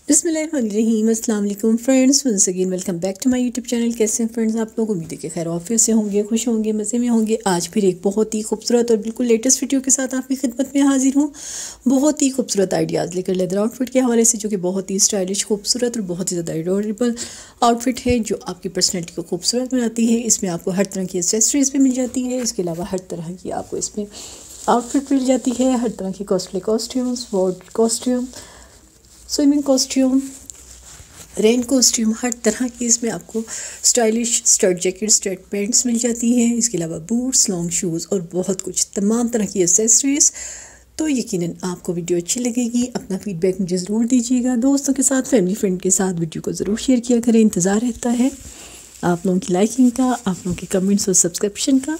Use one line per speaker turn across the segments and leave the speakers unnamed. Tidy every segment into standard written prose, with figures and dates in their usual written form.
बिस्मिल्लाहिर्रहमानिर्रहीम। अस्सलाम वालेकुम friends, once again welcome back to my YouTube channel. कैसे हैं फ्रेंड्स आप लोग? उम्मीद है कि खैर ऑफिस से होंगे, खुश होंगे, मज़े में होंगे। आज फिर एक बहुत ही खूबसूरत और बिल्कुल लेटेस्ट वीडियो के साथ आपकी खिदमत में हाजिर हूँ। बहुत ही खूबसूरत आइडियाज़ लेकर लेदर आउटफिट के हवाले से, जो कि बहुत ही स्टाइलिश, खूबसूरत और बहुत ही ज़्यादा एडोरेबल आउटफिट है, जो आपकी पर्सनैलिटी को खूबसूरत बनाती है। इसमें आपको हर तरह की एक्सेसरीज़ भी मिल जाती है। इसके अलावा हर तरह की आपको इसमें आउटफिट मिल जाती है, हर तरह की costly costumes, ward costume, swimming costume, rain costume, हर तरह की इसमें आपको स्टाइलिश स्टर्ट जैकेट, स्टर्ट पैंट्स मिल जाती हैं। इसके अलावा बूट्स, लॉन्ग शूज़ और बहुत कुछ, तमाम तरह की एक्सेसरीज़। तो यकीनन आपको वीडियो अच्छी लगेगी। अपना फीडबैक मुझे ज़रूर दीजिएगा। दोस्तों के साथ, फैमिली फ्रेंड के साथ वीडियो को ज़रूर शेयर किया करें। इंतज़ार रहता है आप लोगों की लाइकिंग का, आप लोगों के कमेंट्स और सब्सक्रिप्शन का।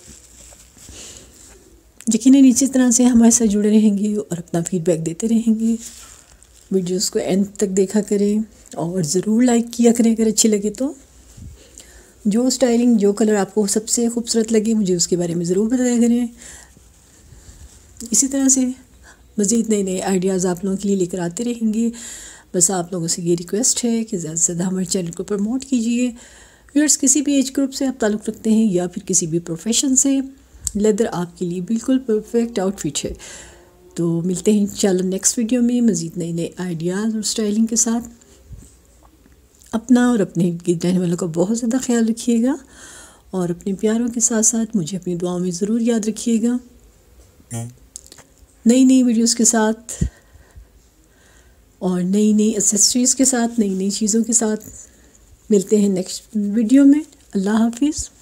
यकीनन इसी तरह से हमारे साथ जुड़े रहेंगे और अपना फीडबैक देते रहेंगे। वीडियोस को एंड तक देखा करें और ज़रूर लाइक किया करें अगर अच्छी लगे तो। जो स्टाइलिंग, जो कलर आपको सबसे खूबसूरत लगे, मुझे उसके बारे में ज़रूर बताया करें। इसी तरह से मज़ीद नए नए आइडियाज़ आप लोगों के लिए लेकर आते रहेंगे। बस आप लोगों से ये रिक्वेस्ट है कि ज़्यादा से ज़्यादा हमारे चैनल को प्रमोट कीजिए। व्यूअर्स, किसी भी एज ग्रुप से आप ताल्लुक़ रखते हैं या फिर किसी भी प्रोफेशन से, लेदर आपके लिए बिल्कुल परफेक्ट आउटफिट है। तो मिलते हैं इंशाल्लाह नेक्स्ट वीडियो में मज़ीद नए नए आइडियाज़ और स्टाइलिंग के साथ। अपना और अपने रहने वालों का बहुत ज़्यादा ख्याल रखिएगा और अपने प्यारों के साथ साथ मुझे अपनी दुआओं में ज़रूर याद रखिएगा। नई नई वीडियोस के साथ और नई नई एक्सेसरीज़ के साथ, नई नई चीज़ों के साथ मिलते हैं नेक्स्ट वीडियो में। अल्लाह हाफिज़।